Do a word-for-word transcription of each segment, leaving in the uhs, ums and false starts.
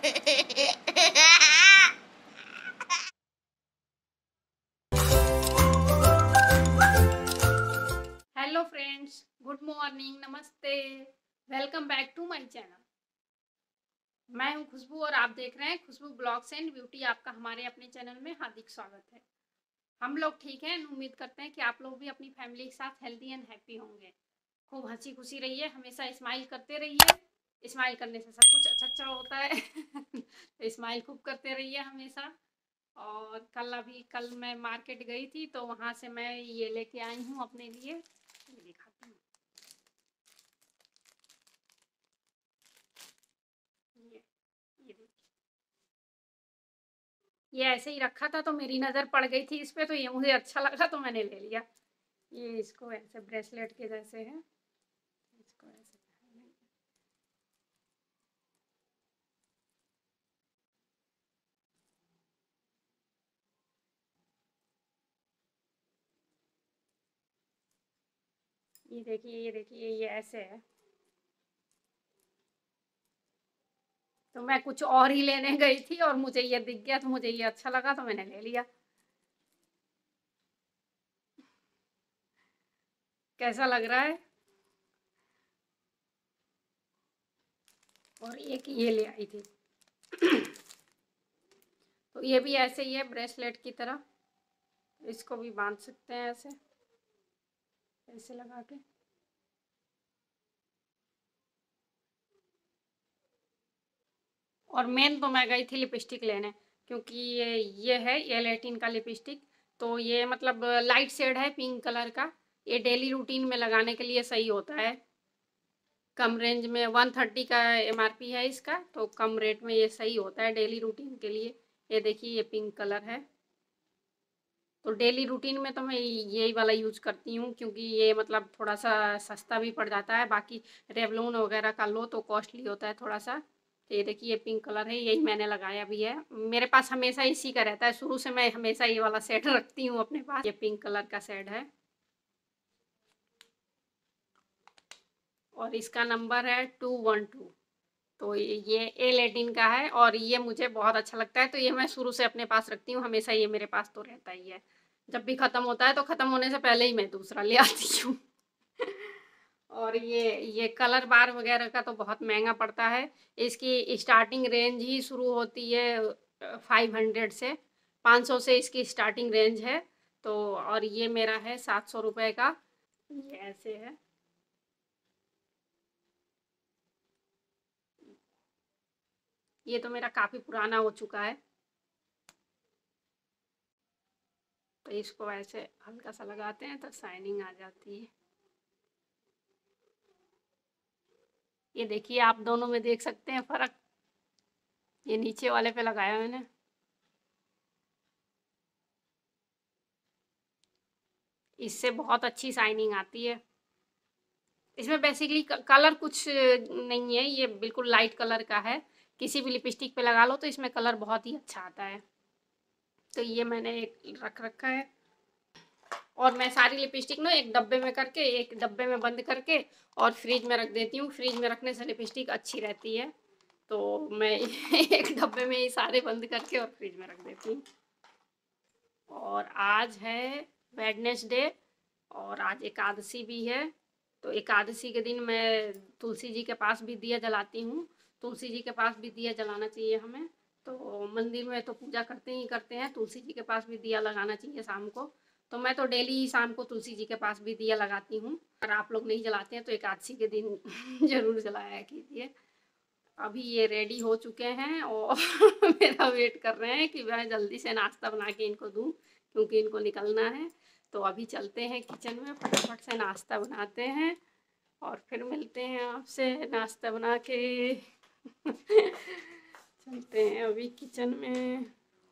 Hello friends, good morning, namaste, welcome back to my channel. मैं हूं खुशबू और आप देख रहे हैं खुशबू ब्लॉग्स एंड ब्यूटी। आपका हमारे अपने चैनल में हार्दिक स्वागत है। हम लोग ठीक हैं, उम्मीद करते हैं कि आप लोग भी अपनी फैमिली के साथ हेल्दी एंड हैप्पी होंगे। खूब हंसी खुशी रहिए, हमेशा स्माइल करते रहिए। स्माइल करने से सब कुछ अच्छा अच्छा होता है। तो स्माइल खूब करते रहिए हमेशा। और कल अभी कल मैं मार्केट गई थी तो वहाँ से मैं ये लेके आई हूँ अपने लिए। ये दिखाती हूँ, ये ये देखिए। ये ऐसे ही रखा था तो मेरी नज़र पड़ गई थी इस पे, तो ये मुझे अच्छा लगा तो मैंने ले लिया। ये इसको ऐसे ब्रेसलेट के जैसे है, इसको ऐसे ये देखिए, ये देखिए, ये ऐसे है। तो मैं कुछ और ही लेने गई थी और मुझे ये दिख गया तो मुझे ये अच्छा लगा तो मैंने ले लिया। कैसा लग रहा है? और एक ये ले आई थी। तो ये भी ऐसे ही है, ब्रेसलेट की तरह। इसको भी बांध सकते हैं ऐसे ऐसे लगा के। और मेन तो मैं गई थी लिपस्टिक लेने, क्योंकि ये ये है ये लेटिन का लिपस्टिक। तो ये मतलब लाइट शेड है पिंक कलर का। ये डेली रूटीन में लगाने के लिए सही होता है। कम रेंज में वन थर्टी का एमआरपी है इसका, तो कम रेट में ये सही होता है डेली रूटीन के लिए। ये देखिए, ये पिंक कलर है। तो डेली रूटीन में तो मैं यही वाला यूज करती हूँ, क्योंकि ये मतलब थोड़ा सा सस्ता भी पड़ जाता है। बाकी रेवलॉन वगैरह का लो तो कॉस्टली होता है थोड़ा सा। तो ये देखिए, ये पिंक कलर है, यही मैंने लगाया भी है। मेरे पास हमेशा इसी का रहता है, शुरू से मैं हमेशा ये वाला सेट रखती हूँ अपने पास। ये पिंक कलर का सेट है और इसका नंबर है टू वन टू। तो ये ए लेटिन का है और ये मुझे बहुत अच्छा लगता है, तो ये मैं शुरू से अपने पास रखती हूँ हमेशा। ये मेरे पास तो रहता ही है। जब भी ख़त्म होता है तो ख़त्म होने से पहले ही मैं दूसरा ले आती हूँ। और ये ये कलर बार वगैरह का तो बहुत महंगा पड़ता है। इसकी स्टार्टिंग रेंज ही शुरू होती है फाइव हंड्रेड से। पाँच सौ से इसकी स्टार्टिंग रेंज है। तो और ये मेरा है सात सौ रुपये का। ये ऐसे है। ये तो मेरा काफ़ी पुराना हो चुका है। तो इसको ऐसे हल्का सा लगाते हैं तो शाइनिंग आ जाती है। ये देखिए, आप दोनों में देख सकते हैं फ़र्क। ये नीचे वाले पे लगाया मैंने। इससे बहुत अच्छी शाइनिंग आती है। इसमें बेसिकली कलर कुछ नहीं है, ये बिल्कुल लाइट कलर का है। किसी भी लिपस्टिक पे लगा लो तो इसमें कलर बहुत ही अच्छा आता है। तो ये मैंने एक रख रखा है। और मैं सारी लिपस्टिक ना एक डब्बे में करके, एक डब्बे में बंद करके और फ्रिज में रख देती हूँ। फ्रिज में रखने से लिपस्टिक अच्छी रहती है। तो मैं एक डब्बे में ही सारे बंद करके और फ्रिज में रख देती हूँ। और आज है वेडनेसडे और आज एकादशी भी है। तो एकादशी के दिन मैं तुलसी जी के पास भी दिया जलाती हूँ। तुलसी जी के पास भी दिया जलाना चाहिए हमें। तो मंदिर में तो पूजा करते ही करते हैं, तुलसी जी के पास भी दिया लगाना चाहिए शाम को। तो मैं तो डेली ही शाम को तुलसी जी के पास भी दिया लगाती हूँ। अगर आप लोग नहीं जलाते हैं तो एकादशी के दिन ज़रूर जलाया कीजिए। अभी ये रेडी हो चुके हैं और मेरा वेट कर रहे हैं कि मैं जल्दी से नाश्ता बना के इनको दूँ, क्योंकि इनको निकलना है। तो अभी चलते हैं किचन में, फटाफट से नाश्ता बनाते हैं और फिर मिलते हैं आपसे नाश्ता बना के। चलते हैं अभी किचन में।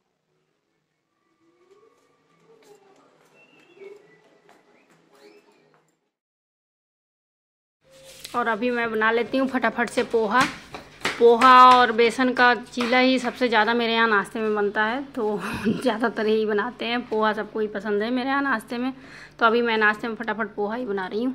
और अभी मैं बना लेती हूँ फटाफट से पोहा। पोहा और बेसन का चीला ही सबसे ज़्यादा मेरे यहाँ नाश्ते में बनता है, तो ज़्यादातर यही बनाते हैं। पोहा सबको ही पसंद है मेरे यहाँ नाश्ते में। तो अभी मैं नाश्ते में फटाफट पोहा ही बना रही हूँ।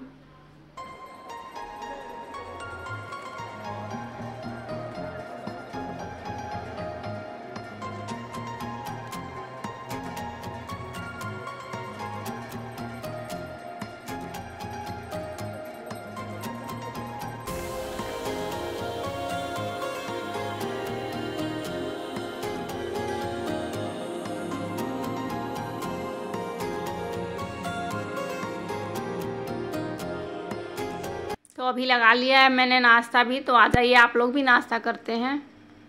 तो अभी लगा लिया है मैंने नाश्ता भी, तो आ जाइए आप लोग भी नाश्ता करते हैं।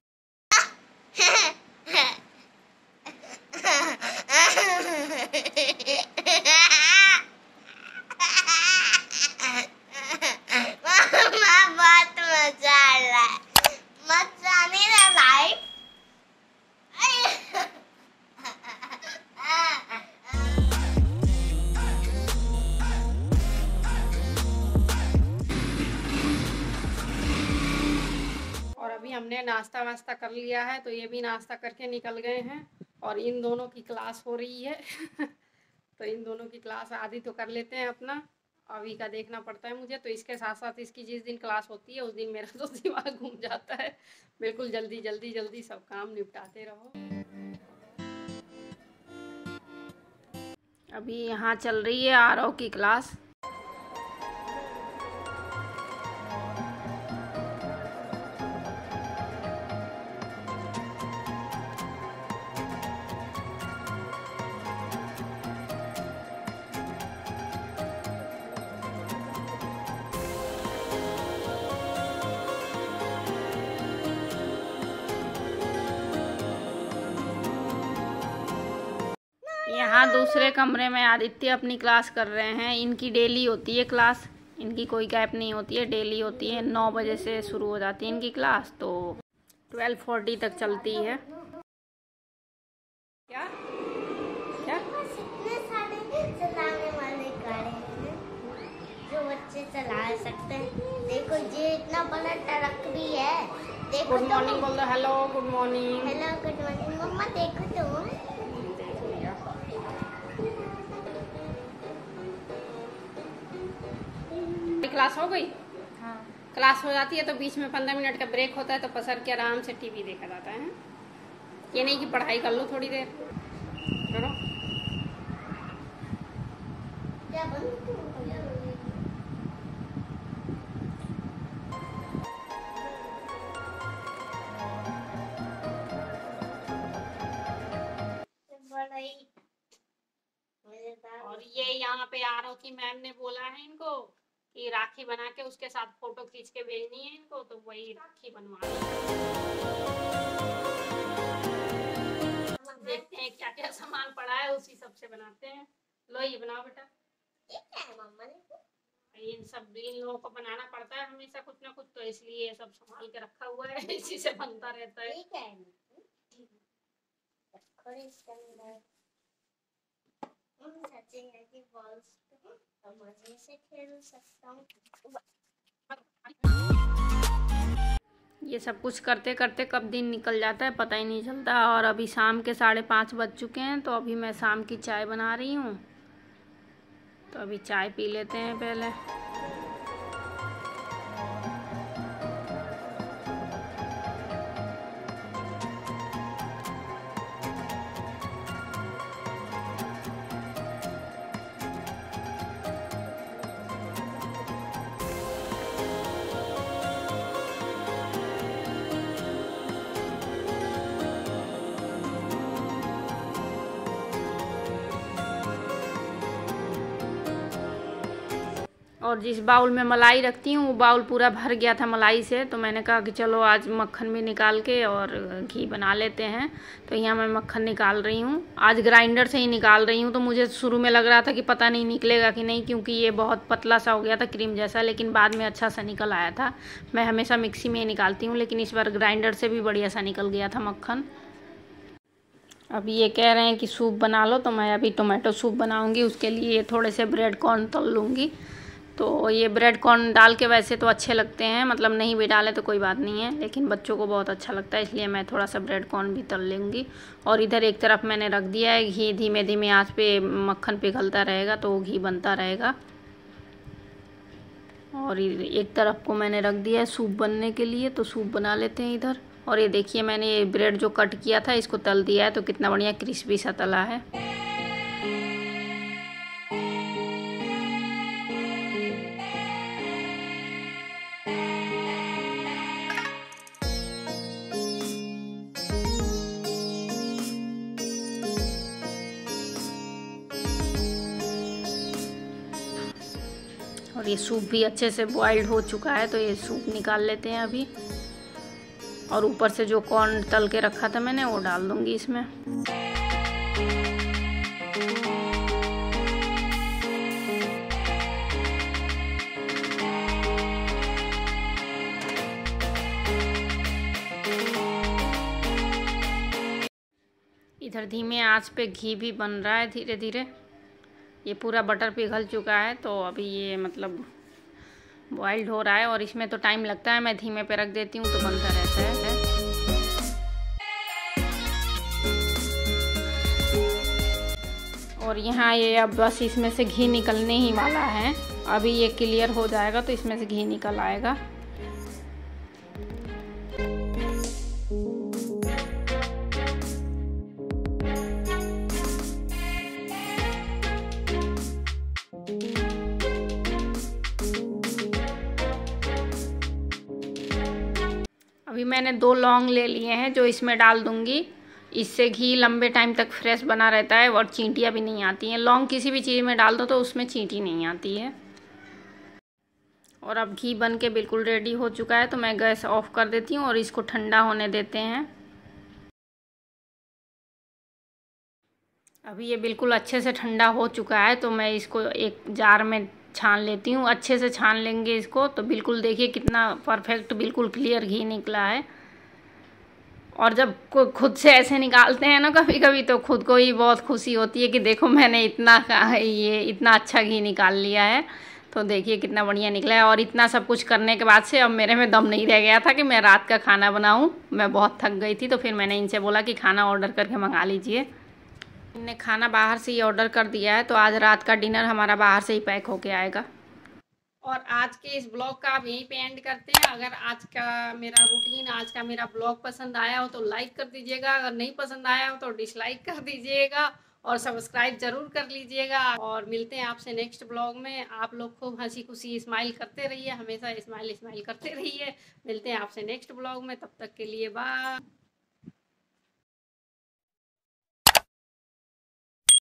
बहुत मजा आ रहा है, मजा नहीं रहा लाइफ। और अभी हमने नाश्ता वास्ता कर लिया है, तो ये भी नाश्ता करके निकल गए हैं और इन दोनों की क्लास हो रही है। तो इन दोनों की क्लास आधी तो कर लेते हैं अपना, अभी का देखना पड़ता है मुझे, तो इसके साथ साथ इसकी जिस दिन क्लास होती है उस दिन मेरा तो दिमाग घूम जाता है। बिल्कुल जल्दी जल्दी जल्दी सब काम निपटाते रहो। अभी यहाँ चल रही है आरव की क्लास। यहाँ दूसरे कमरे में आदित्य अपनी क्लास कर रहे हैं। इनकी डेली होती है क्लास, इनकी कोई गैप नहीं होती है, डेली होती है। नौ बजे से शुरू हो जाती है इनकी क्लास, तो ट्वेल्व फोर्टी तक चलती है। क्या क्या इतने सारे चलाने वाले गाड़ी हैं जो बच्चे चला सकते हैं। देखो ये इतना बड़ा ट्रक भी है। देखो गुड मॉर्निंग बोल दो। Hello good morning. Hello good morning मम्मा, देखो तुम। क्लास हो गई? हाँ। क्लास हो जाती है तो बीच में पंद्रह मिनट का ब्रेक होता है, तो पसर के आराम से टीवी देखा जाता है। ये नहीं कि पढ़ाई कर लो थोड़ी देर। करो। क्या बंद और ये यहाँ पे आरव की मैम ने बोला है इनको कि राखी बना के उसके साथ फोटो खींच के भेजनी है इनको, तो वही राखी बनवा रही है। देखते हैं क्या क्या सामान पड़ा है, उसी सब से बनाते हैं। लो ये बनाओ बेटा। ये क्या है मम्मा ने? इन सब इन लोगों को बनाना पड़ता है हमेशा कुछ ना कुछ, तो इसलिए ये सब संभाल के रखा हुआ है, इसी से बनता रहता है। ये क्या है? इसके अंदर सचिन की बॉल्स तो मजे से खेल सकता हूँ। ये सब कुछ करते करते कब दिन निकल जाता है पता ही नहीं चलता। और अभी शाम के साढ़े पाँच बज चुके हैं, तो अभी मैं शाम की चाय बना रही हूँ, तो अभी चाय पी लेते हैं पहले। और जिस बाउल में मलाई रखती हूँ वो बाउल पूरा भर गया था मलाई से, तो मैंने कहा कि चलो आज मक्खन भी निकाल के और घी बना लेते हैं। तो यहाँ मैं मक्खन निकाल रही हूँ, आज ग्राइंडर से ही निकाल रही हूँ। तो मुझे शुरू में लग रहा था कि पता नहीं निकलेगा कि नहीं, क्योंकि ये बहुत पतला सा हो गया था क्रीम जैसा, लेकिन बाद में अच्छा सा निकल आया था। मैं हमेशा मिक्सी में ही निकालती हूँ, लेकिन इस बार ग्राइंडर से भी बढ़िया सा निकल गया था मक्खन। अभी ये कह रहे हैं कि सूप बना लो, तो मैं अभी टोमेटो सूप बनाऊँगी। उसके लिए थोड़े से ब्रेड कॉर्न तल लूँगी। तो ये ब्रेड कॉर्न डाल के वैसे तो अच्छे लगते हैं, मतलब नहीं भी डाले तो कोई बात नहीं है, लेकिन बच्चों को बहुत अच्छा लगता है, इसलिए मैं थोड़ा सा ब्रेड कॉर्न भी तल लूँगी। और इधर एक तरफ मैंने रख दिया है घी, धीमे धीमे आंच पे मक्खन पिघलता रहेगा तो घी बनता रहेगा। और एक तरफ को मैंने रख दिया है सूप बनने के लिए, तो सूप बना लेते हैं इधर। और ये देखिए मैंने ये ब्रेड जो कट किया था इसको तल दिया है, तो कितना बढ़िया क्रिस्पी सा तला है। और और ये सूप भी अच्छे से बॉइल्ड हो चुका है, तो ये सूप निकाल लेते हैं अभी। और ऊपर से जो कॉर्न तल के रखा था मैंने वो डाल दूँगी इसमें। इधर धीमे आंच पे घी भी बन रहा है धीरे धीरे। ये पूरा बटर पिघल चुका है, तो अभी ये मतलब बॉइल्ड हो रहा है और इसमें तो टाइम लगता है। मैं धीमे पे रख देती हूँ तो बनता रहता है। और यहाँ ये अब बस इसमें से घी निकलने ही वाला है। अभी ये क्लियर हो जाएगा तो इसमें से घी निकल आएगा। अभी मैंने दो लौंग ले लिए हैं जो इसमें डाल दूंगी। इससे घी लंबे टाइम तक फ्रेश बना रहता है और चींटियाँ भी नहीं आती हैं। लौंग किसी भी चीज़ में डाल दो तो उसमें चींटी नहीं आती है। और अब घी बन के बिल्कुल रेडी हो चुका है, तो मैं गैस ऑफ कर देती हूँ और इसको ठंडा होने देते हैं। अभी ये बिल्कुल अच्छे से ठंडा हो चुका है, तो मैं इसको एक जार में छान लेती हूँ। अच्छे से छान लेंगे इसको तो बिल्कुल देखिए कितना परफेक्ट बिल्कुल क्लियर घी निकला है। और जब खुद से ऐसे निकालते हैं ना कभी कभी, तो खुद को ही बहुत खुशी होती है कि देखो मैंने इतना ये इतना अच्छा घी निकाल लिया है। तो देखिए कितना बढ़िया निकला है। और इतना सब कुछ करने के बाद से अब मेरे में दम नहीं रह गया था कि मैं रात का खाना बनाऊँ। मैं बहुत थक गई थी, तो फिर मैंने इनसे बोला कि खाना ऑर्डर करके मंगा लीजिए। इनने खाना बाहर से ही ऑर्डर कर दिया है, तो आज रात का डिनर हमारा बाहर से ही पैक होके आएगा। और आज के इस ब्लॉग का आप यहीं पे एंड करते हैं। अगर आज का मेरा रूटीन, आज का मेरा ब्लॉग पसंद आया हो तो लाइक कर दीजिएगा, अगर नहीं पसंद आया हो तो डिसलाइक कर दीजिएगा और सब्सक्राइब ज़रूर कर लीजिएगा। और मिलते हैं आपसे नेक्स्ट ब्लॉग में। आप लोग खूब हंसी खुशी स्माइल करते रहिए, हमेशा स्माइल स्माइल करते रहिए। मिलते हैं आपसे नेक्स्ट ब्लॉग में, तब तक के लिए बाय।